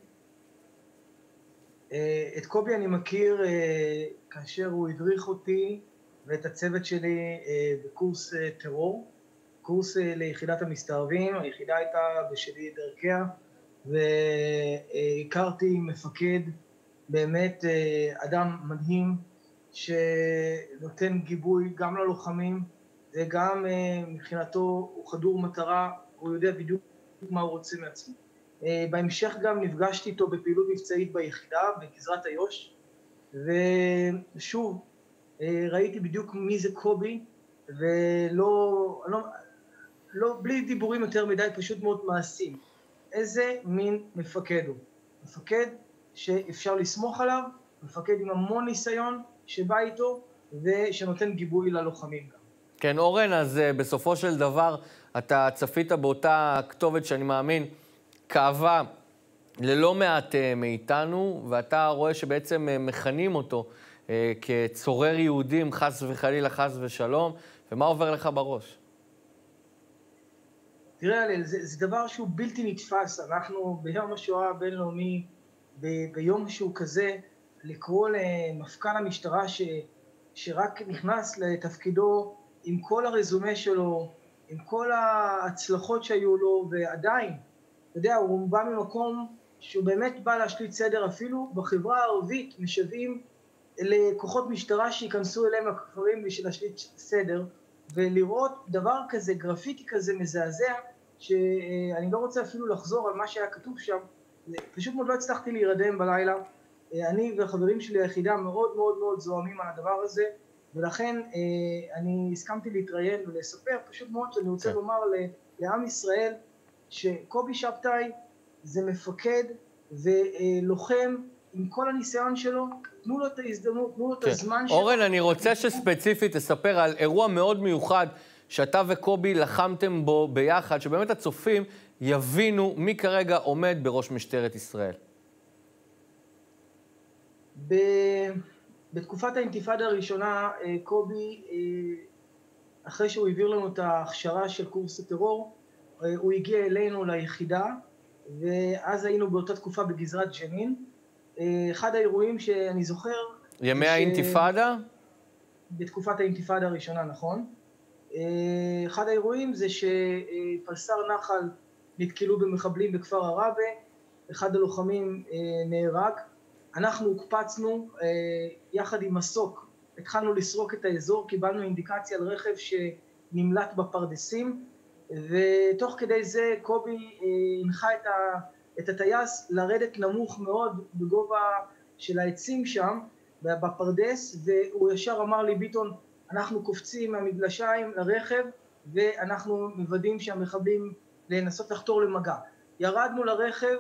[SPEAKER 12] את קובי אני מכיר כאשר הוא הדריך אותי ואת הצוות שלי בקורס טרור, קורס ליחידת המסתערבים. היחידה הייתה בשלי דרכיה, והכרתי מפקד, באמת אדם מדהים, שנותן גיבוי גם ללוחמים, וגם מבחינתו הוא חדור מטרה, הוא יודע בדיוק מה הוא רוצה מעצמו. בהמשך גם נפגשתי איתו בפעילות מבצעית ביחידה, בגזרת איו"ש, ושוב, ראיתי בדיוק מי זה קובי, בלי דיבורים יותר מדי, פשוט מאוד מעשים. איזה מין מפקד הוא? מפקד שאפשר לסמוך עליו, מפקד עם המון ניסיון שבא איתו, ושנותן גיבוי ללוחמים גם.
[SPEAKER 1] כן, אורן, אז בסופו של דבר אתה צפית באותה כתובת שאני מאמין, כאבה ללא מעט מאיתנו, ואתה רואה שבעצם מכנים אותו כצורר יהודים, חס וחלילה, חס ושלום, ומה עובר לך בראש?
[SPEAKER 12] תראה, הלל, זה דבר שהוא בלתי נתפס. אנחנו ביום השואה הבינלאומי, ביום שהוא כזה, לקרוא למפכ"ל המשטרה שרק נכנס לתפקידו עם כל הרזומה שלו, עם כל ההצלחות שהיו לו, ועדיין, אתה יודע, הוא בא ממקום שהוא באמת בא להשליט סדר, אפילו בחברה הערבית משווים לכוחות משטרה שיכנסו אליהם לכפרים בשביל להשליט סדר, ולראות דבר כזה, גרפיטי כזה מזעזע, שאני לא רוצה אפילו לחזור על מה שהיה כתוב שם, פשוט מאוד לא הצלחתי להירדם בלילה. אני והחברים שלי היחידה מאוד מאוד מאוד זוהמים על הדבר הזה, ולכן אני הסכמתי להתראיין ולספר, פשוט מאוד שאני רוצה לומר לעם ישראל, שקובי שבתאי זה מפקד ולוחם עם כל הניסיון שלו, תנו לו את ההזדמנות, תנו לו את הזמן שלו.
[SPEAKER 1] אורן, אני רוצה שספציפית תספר על אירוע מאוד מיוחד שאתה וקובי לחמתם בו ביחד, שבאמת הצופים יבינו מי כרגע עומד בראש משטרת ישראל.
[SPEAKER 12] בתקופת האינתיפאדה הראשונה, קובי, אחרי שהוא העביר לנו את ההכשרה של קורס הטרור, הוא הגיע אלינו ליחידה, ואז היינו באותה תקופה בגזרת ג'נין. אחד האירועים שאני זוכר...
[SPEAKER 1] ימי האינתיפאדה?
[SPEAKER 12] בתקופת האינתיפאדה הראשונה, נכון. אחד האירועים זה שפלסר נחל נתקלו במחבלים בכפר ערבה, אחד הלוחמים נהרג. אנחנו הוקפצנו יחד עם מסוק, התחלנו לסרוק את האזור, קיבלנו אינדיקציה על רכב שנמלט בפרדסים, ותוך כדי זה קובי הנחה את הטייס לרדת נמוך מאוד בגובה של העצים שם בפרדס, והוא ישר אמר לי, ביטון, אנחנו קופצים מהמגלשיים לרכב, ואנחנו מוודאים שהמחבלים לנסות לחתור למגע. ירדנו לרכב,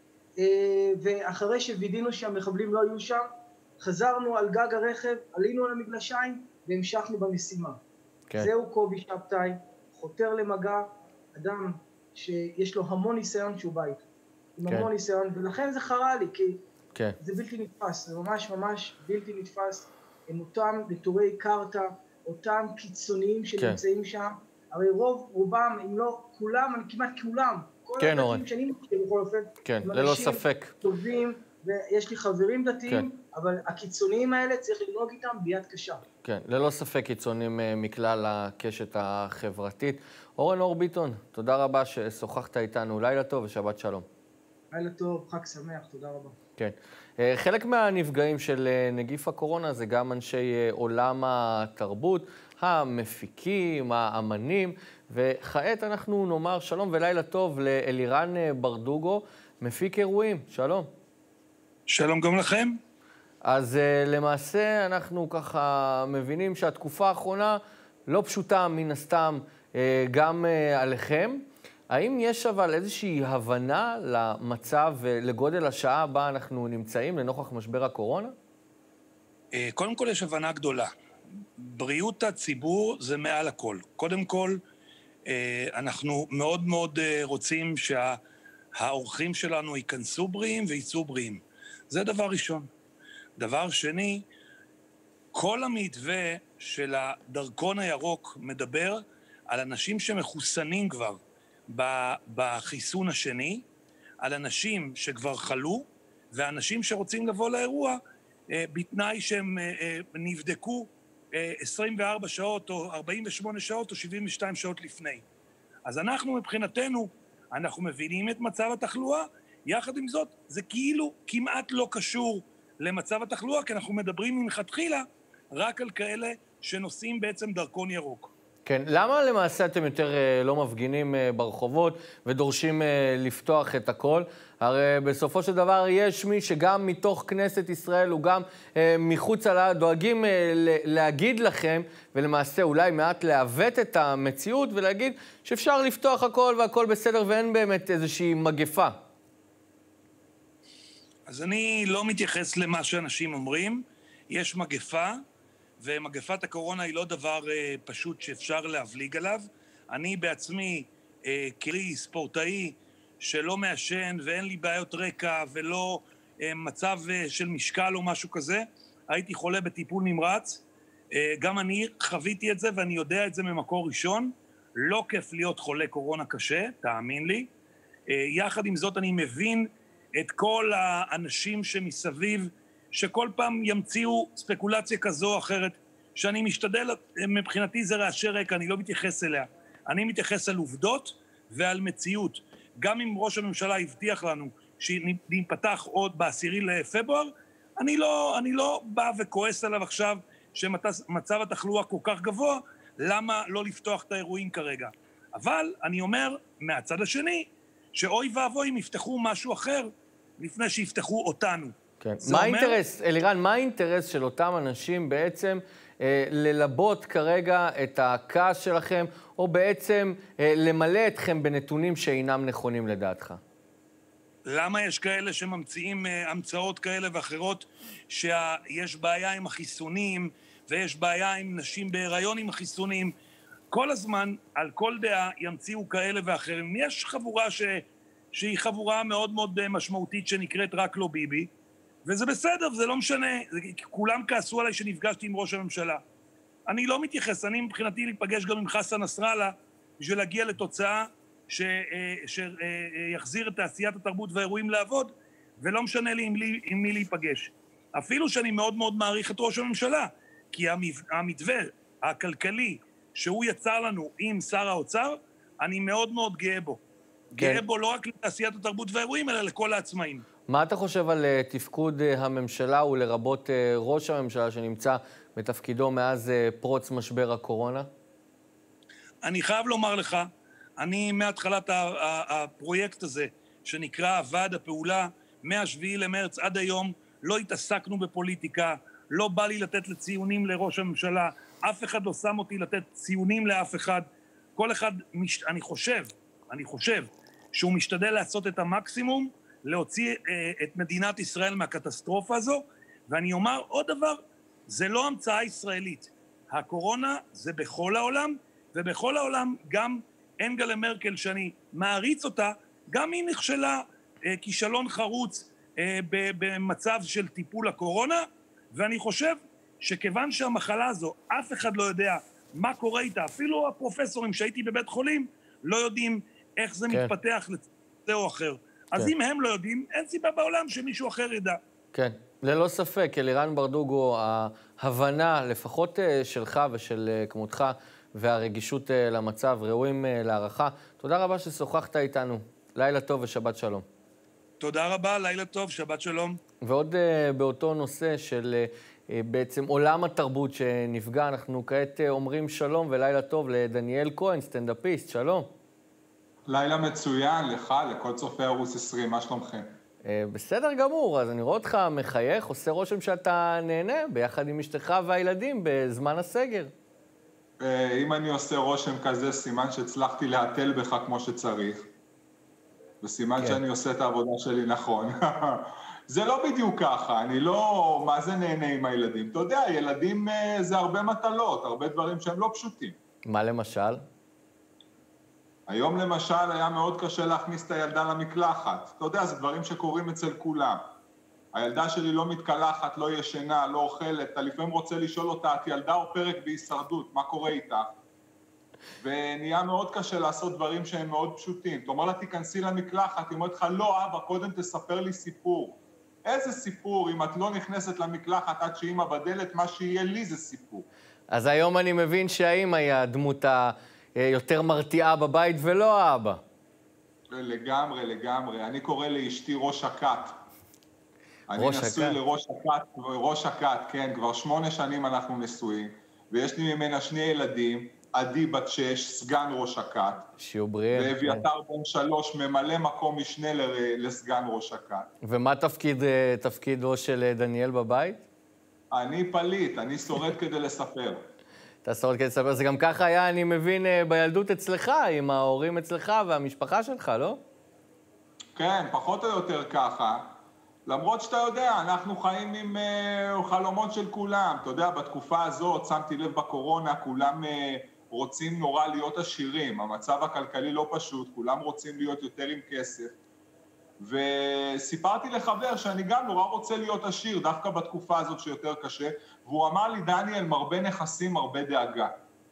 [SPEAKER 12] ואחרי שווידינו שהמחבלים לא היו שם, חזרנו על גג הרכב, עלינו על המגלשיים והמשכנו במשימה. כן. זהו קובי שבתאי, חותר למגע, אדם שיש לו המון ניסיון שהוא בית. עם המון ניסיון, ולכן זה חרה לי, כי זה בלתי נתפס, זה ממש ממש בלתי נתפס. הם אותם נטורי קרתא, אותם קיצוניים שנמצאים שם. הרי רובם, אם לא כולם, כמעט כולם, כל הדתיים שאני מכיר בכל אופן,
[SPEAKER 1] הם אנשים
[SPEAKER 12] טובים, ויש לי חברים דתיים, אבל הקיצוניים האלה צריך לנהוג איתם ביד קשה.
[SPEAKER 1] כן, ללא ספק קיצונים מכלל הקשת החברתית. אורן אור ביטון, תודה רבה ששוחחת איתנו. לילה טוב ושבת שלום.
[SPEAKER 12] לילה טוב, חג שמח, תודה רבה.
[SPEAKER 1] כן. חלק מהנפגעים של נגיף הקורונה זה גם אנשי עולם התרבות, המפיקים, האמנים, וכעת אנחנו נאמר שלום ולילה טוב לאלירן ברדוגו, מפיק אירועים. שלום.
[SPEAKER 13] שלום גם לכם.
[SPEAKER 1] אז למעשה אנחנו ככה מבינים שהתקופה האחרונה לא פשוטה מן הסתם גם עליכם. האם יש אבל איזושהי הבנה למצב ולגודל השעה בה אנחנו נמצאים לנוכח משבר הקורונה?
[SPEAKER 13] קודם כל יש הבנה גדולה. בריאות הציבור זה מעל הכל. קודם כל, אנחנו מאוד מאוד רוצים שהאורחים שלנו ייכנסו בריאים וייצאו בריאים. זה דבר ראשון. דבר שני, כל המתווה של הדרכון הירוק מדבר על אנשים שמחוסנים כבר בחיסון השני, על אנשים שכבר חלו, ואנשים שרוצים לבוא לאירוע בתנאי שהם נבדקו 24 שעות או 48 שעות או 72 שעות לפני. אז אנחנו מבחינתנו, אנחנו מבינים את מצב התחלואה, יחד עם זאת זה כאילו כמעט לא קשור למצב התחלואה, כי אנחנו מדברים מלכתחילה רק על כאלה שנושאים בעצם דרכון ירוק.
[SPEAKER 1] כן, למה למעשה אתם יותר לא מפגינים ברחובות ודורשים לפתוח את הכל? הרי בסופו של דבר יש מי שגם מתוך כנסת ישראל וגם מחוץ לה דואגים להגיד לכם, ולמעשה אולי מעט לעוות את המציאות ולהגיד שאפשר לפתוח הכל והכל בסדר ואין באמת איזושהי מגפה.
[SPEAKER 13] אז אני לא מתייחס למה שאנשים אומרים. יש מגפה, ומגפת הקורונה היא לא דבר פשוט שאפשר להבליג עליו. אני בעצמי, כלי ספורטאי שלא מעשן ואין לי בעיות רקע ולא מצב של משקל או משהו כזה, הייתי חולה בטיפול נמרץ. גם אני חוויתי את זה ואני יודע את זה ממקור ראשון. לא כיף להיות חולה קורונה קשה, תאמין לי. יחד עם זאת אני מבין את כל האנשים שמסביב, שכל פעם ימציאו ספקולציה כזו או אחרת, שאני משתדל, מבחינתי זה רעשי רקע, אני לא מתייחס אליה. אני מתייחס על עובדות ועל מציאות. גם אם ראש הממשלה הבטיח לנו שניפתח עוד ב10 לפברואר, אני לא בא וכועס עליו עכשיו שמצב התחלואה כל כך גבוה, למה לא לפתוח את האירועים כרגע. אבל אני אומר מהצד השני, שאוי ואבוי אם יפתחו משהו אחר לפני שיפתחו אותנו.
[SPEAKER 1] כן. מה האינטרס, אלירן, מה האינטרס של אותם אנשים בעצם ללבות כרגע את הכעס שלכם, או בעצם למלא אתכם בנתונים שאינם נכונים לדעתך?
[SPEAKER 13] למה יש כאלה שממציאים המצאות כאלה ואחרות, שיש בעיה עם החיסונים, ויש בעיה עם נשים בהיריון עם החיסונים? כל הזמן, על כל דעה, ימציאו כאלה ואחרים. יש חבורה שהיא חבורה מאוד מאוד משמעותית שנקראת רק לא ביבי, וזה בסדר, זה לא משנה. כולם כעסו עליי שנפגשתי עם ראש הממשלה. אני לא מתייחס, אני מבחינתי להיפגש גם עם חסן נסראללה, בשביל להגיע לתוצאה שיחזיר את תעשיית התרבות והאירועים לעבוד, ולא משנה לי עם מי להיפגש. אפילו שאני מאוד מאוד מעריך את ראש הממשלה, כי המתווה הכלכלי שהוא יצר לנו עם שר האוצר, אני מאוד מאוד גאה בו. גאה בו לא רק לתעשיית התרבות והאירועים, אלא לכל העצמאים.
[SPEAKER 1] מה אתה חושב על תפקוד הממשלה ולרבות ראש הממשלה שנמצא בתפקידו מאז פרוץ משבר הקורונה?
[SPEAKER 13] אני חייב לומר לך, אני מהתחלת הפרויקט הזה, שנקרא ועד הפעולה, מה-7 למרץ עד היום, לא התעסקנו בפוליטיקה, לא בא לי לתת לציונים לראש הממשלה, אף אחד לא שם אותי לתת ציונים לאף אחד. כל אחד, אני חושב שהוא משתדל לעשות את המקסימום, להוציא את מדינת ישראל מהקטסטרופה הזו, ואני אומר עוד דבר, זה לא המצאה ישראלית. הקורונה זה בכל העולם, ובכל העולם גם אנגלה מרקל, שאני מעריץ אותה, גם היא נכשלה כישלון חרוץ במצב של טיפול הקורונה, ואני חושב שכיוון שהמחלה הזו, אף אחד לא יודע מה קורה איתה, אפילו הפרופסורים שהייתי בבית חולים, לא יודעים איך זה מתפתח לצד או אחר. אז אם הם לא יודעים, אין סיבה בעולם שמישהו אחר ידע.
[SPEAKER 1] כן, ללא ספק, אלירן ברדוגו, ההבנה, לפחות שלך ושל כמותך, והרגישות למצב, ראויים להערכה. תודה רבה ששוחחת איתנו. לילה טוב ושבת שלום.
[SPEAKER 13] תודה רבה, לילה טוב, שבת שלום.
[SPEAKER 1] ועוד באותו נושא של בעצם עולם התרבות שנפגע, אנחנו כעת אומרים שלום ולילה טוב לדניאל כהן, סטנדאפיסט, שלום.
[SPEAKER 14] לילה מצוין לך, לכל צופי ערוץ 20, מה שלומכם?
[SPEAKER 1] בסדר גמור, אז אני רואה אותך מחייך, עושה רושם שאתה נהנה ביחד עם אשתך והילדים בזמן הסגר.
[SPEAKER 14] אם אני עושה רושם כזה, סימן שהצלחתי להתל בך כמו שצריך, וסימן שאני עושה את העבודה שלי נכון. זה לא בדיוק ככה, אני לא, מה זה נהנה עם הילדים? אתה יודע, ילדים זה הרבה מטלות, הרבה דברים שהם לא פשוטים.
[SPEAKER 1] מה למשל?
[SPEAKER 14] היום למשל היה מאוד קשה להכניס את הילדה למקלחת. אתה יודע, זה דברים שקורים אצל כולם. הילדה שלי לא מתקלחת, לא ישנה, לא אוכלת, אתה לפעמים רוצה לשאול אותה, את ילדה או פרק בהישרדות, מה קורה איתך? ונהיה מאוד קשה לעשות דברים שהם מאוד פשוטים. אתה אומר לה, תיכנסי למקלחת, היא אומרת לך, לא אבא, קודם תספר לי סיפור. איזה סיפור? אם את לא נכנסת למקלחת עד שאמא בדלת, מה שיהיה לי זה סיפור.
[SPEAKER 1] אז היום אני מבין שהאמא היא הדמות היותר מרתיעה בבית ולא האבא.
[SPEAKER 14] לגמרי, לגמרי. אני קורא לאשתי ראש הכת. אני נשוי לראש הכת, כן, כבר 8 שנים אנחנו נשואים, ויש לי ממנה 2 ילדים, עדי בת 6, סגן ראש הכת.
[SPEAKER 1] שיהיו בריאים.
[SPEAKER 14] ואביתר בן 3, ממלא מקום משנה לסגן ראש הכת.
[SPEAKER 1] ומה תפקידו של דניאל בבית?
[SPEAKER 14] אני פליט, אני שורד כדי לספר.
[SPEAKER 1] אתה שורד כדי לספר, זה גם ככה היה, אני מבין, בילדות אצלך, עם ההורים אצלך והמשפחה שלך, לא?
[SPEAKER 14] כן, פחות או יותר ככה. למרות שאתה יודע, אנחנו חיים עם חלומות של כולם. אתה יודע, בתקופה הזאת, שמתי לב בקורונה, כולם רוצים נורא להיות עשירים. המצב הכלכלי לא פשוט, כולם רוצים להיות יותר עם כסף. וסיפרתי לחבר שאני גם נורא רוצה להיות עשיר, דווקא בתקופה הזאת שיותר קשה, והוא אמר לי, דניאל, מרבה נכסים, מרבה דאגה.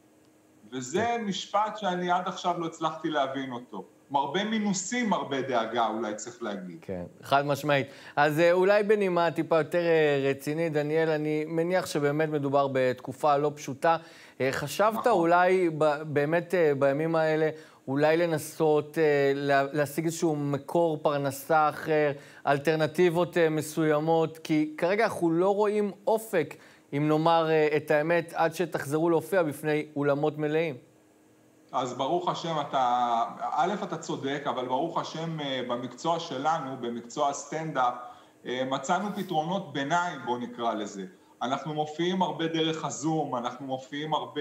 [SPEAKER 14] וזה משפט שאני עד עכשיו לא הצלחתי להבין אותו. מרבה מינוסים, מרבה דאגה, אולי צריך להגיד.
[SPEAKER 1] כן, חד משמעית. אז אולי בנימה טיפה יותר רציני, דניאל, אני מניח שבאמת מדובר בתקופה לא פשוטה. חשבת אולי באמת בימים האלה, אולי לנסות להשיג איזשהו מקור פרנסה אחר, אלטרנטיבות מסוימות, כי כרגע אנחנו לא רואים אופק, אם נאמר את האמת, עד שתחזרו להופיע בפני אולמות מלאים.
[SPEAKER 14] אז ברוך השם, אתה צודק, אבל ברוך השם במקצוע שלנו, במקצוע הסטנדאפ, מצאנו פתרונות ביניים, בוא נקרא לזה. אנחנו מופיעים הרבה דרך הזום, אנחנו מופיעים הרבה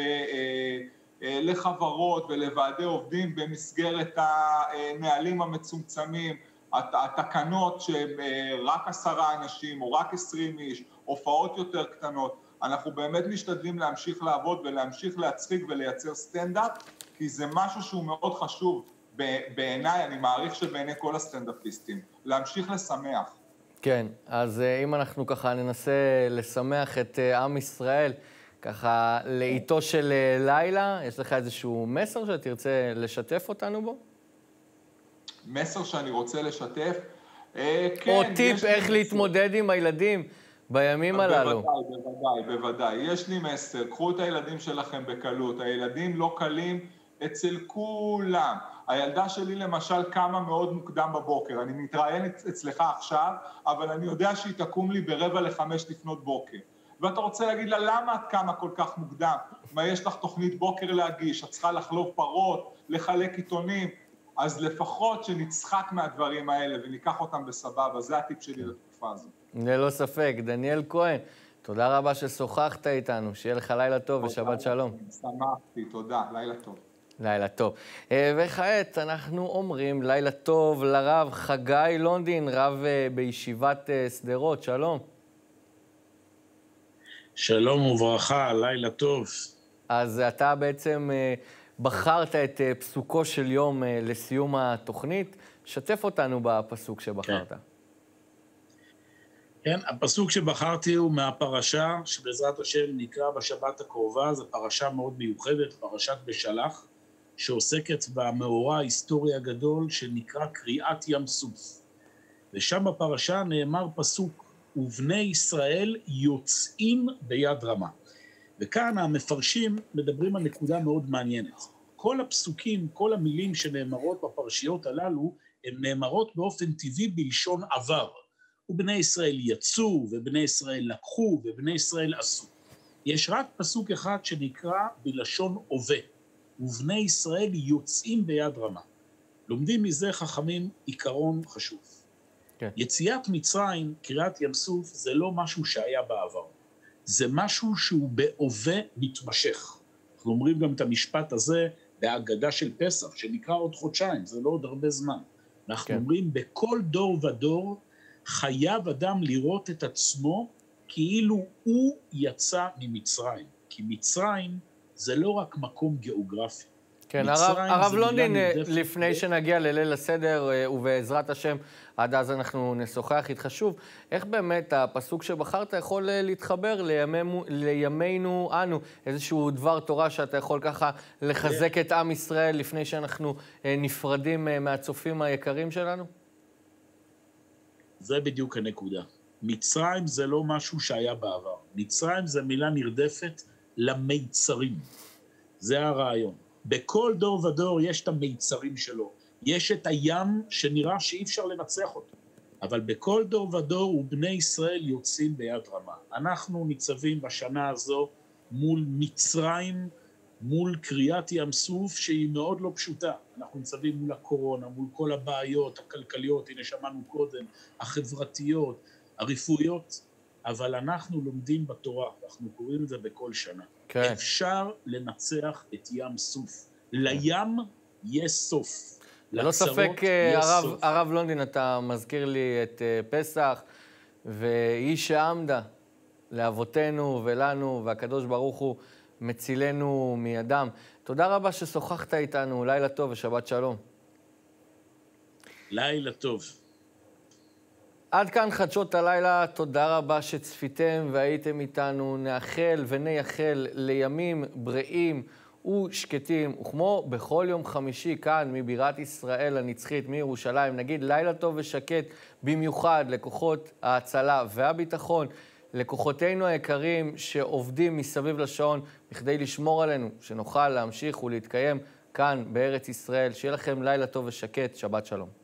[SPEAKER 14] לחברות ולוועדי עובדים במסגרת הנהלים המצומצמים, התקנות שרק 10 אנשים או רק 20 איש, הופעות יותר קטנות. אנחנו באמת משתדלים להמשיך לעבוד ולהמשיך להצחיק ולייצר סטנדאפ, כי זה משהו שהוא מאוד חשוב בעיניי, אני מעריך שבעיני כל הסטנדאפיסטים, להמשיך לשמח.
[SPEAKER 1] כן, אז אם אנחנו ככה ננסה לשמח את עם ישראל, ככה לאיתו של לילה, יש לך איזשהו מסר שתרצה לשתף אותנו בו?
[SPEAKER 14] מסר שאני רוצה לשתף?
[SPEAKER 1] או טיפ איך להתמודד עם הילדים בימים הללו.
[SPEAKER 14] בוודאי. יש לי מסר, קחו את הילדים שלכם בקלות. הילדים לא קלים אצל כולם. הילדה שלי למשל קמה מאוד מוקדם בבוקר. אני מתראיין אצלך עכשיו, אבל אני יודע שהיא תקום לי 4:45 לפנות בוקר. ואתה רוצה להגיד לה, למה את קמה כל כך מוקדם? מה, יש לך תוכנית בוקר להגיש? את צריכה לחלוב פרות, לחלק עיתונים? אז לפחות שנצחק מהדברים האלה וניקח אותם בסבבה. זה הטיפ שלי לתקופה הזאת.
[SPEAKER 1] ללא ספק. דניאל כהן, תודה רבה ששוחחת איתנו. שיהיה לך לילה טוב ושבת שלום.
[SPEAKER 14] שמחתי, תודה. לילה טוב.
[SPEAKER 1] לילה טוב. וכעת אנחנו אומרים לילה טוב לרב חגי לונדין, רב בישיבת שדרות. שלום.
[SPEAKER 15] שלום וברכה, לילה טוב.
[SPEAKER 1] אז אתה בעצם בחרת את פסוקו של יום לסיום התוכנית. שתף אותנו בפסוק שבחרת.
[SPEAKER 15] כן, הפסוק שבחרתי הוא מהפרשה שבעזרת השם נקרא בשבת הקרובה. זו פרשה מאוד מיוחדת, פרשת בשלח, שעוסקת במאורע ההיסטורי הגדול שנקרא קריעת ים סוף. ושם בפרשה נאמר פסוק, ובני ישראל יוצאים ביד רמה. וכאן המפרשים מדברים על נקודה מאוד מעניינת. כל הפסוקים, כל המילים שנאמרות בפרשיות הללו, הן נאמרות באופן טבעי בלשון עבר. ובני ישראל יצאו, ובני ישראל לקחו, ובני ישראל עשו. יש רק פסוק אחד שנקרא בלשון הווה. ובני ישראל יוצאים ביד רמה. לומדים מזה חכמים עיקרון חשוב. כן. יציאת מצרים, קריעת ים סוף, זה לא משהו שהיה בעבר. זה משהו שהוא בהווה מתמשך. אנחנו אומרים גם את המשפט הזה בהגדה של פסח, שנקרא עוד חודשיים, זה לא עוד הרבה זמן. אנחנו כן. אומרים, בכל דור ודור חייב אדם לראות את עצמו כאילו הוא יצא ממצרים. כי מצרים זה לא רק מקום גיאוגרפי.
[SPEAKER 1] כן, הרב לונדין, לפני שנגיע לליל הסדר, ובעזרת השם, עד אז אנחנו נשוחח איתך שוב, איך באמת הפסוק שבחרת יכול להתחבר לימינו אנו? איזשהו דבר תורה שאתה יכול ככה לחזק את עם ישראל לפני שאנחנו נפרדים מהצופים היקרים שלנו?
[SPEAKER 15] זה בדיוק הנקודה. מצרים זה לא משהו שהיה בעבר. מצרים זה מילה נרדפת למיצרים. זה הרעיון. בכל דור ודור יש את המיצרים שלו. יש את הים שנראה שאי אפשר לנצח אותו. אבל בכל דור ודור ובני ישראל יוצאים ביד רמה. אנחנו ניצבים בשנה הזו מול מצרים, מול קריאת ים סוף שהיא מאוד לא פשוטה. אנחנו ניצבים מול הקורונה, מול כל הבעיות הכלכליות, הנה שמענו קודם, החברתיות, הרפואיות, אבל אנחנו לומדים בתורה, אנחנו קוראים את זה בכל שנה. כן. אפשר לנצח את ים סוף. לים יש סוף.
[SPEAKER 1] ללא ספק, הרב לונדין, אתה מזכיר לי את פסח, והיא שעמדה לאבותינו ולנו, והקדוש ברוך הוא מצילנו מידם. תודה רבה ששוחחת איתנו, לילה טוב ושבת שלום.
[SPEAKER 15] לילה טוב.
[SPEAKER 1] עד כאן חדשות הלילה, תודה רבה שצפיתם והייתם איתנו. נאחל ונייחל לימים בריאים ושקטים, וכמו בכל יום חמישי כאן מבירת ישראל הנצחית, מירושלים, נגיד לילה טוב ושקט במיוחד לכוחות ההצלה והביטחון, לכוחותינו היקרים שעובדים מסביב לשעון בכדי לשמור עלינו, שנוכל להמשיך ולהתקיים כאן בארץ ישראל. שיהיה לכם לילה טוב ושקט, שבת שלום.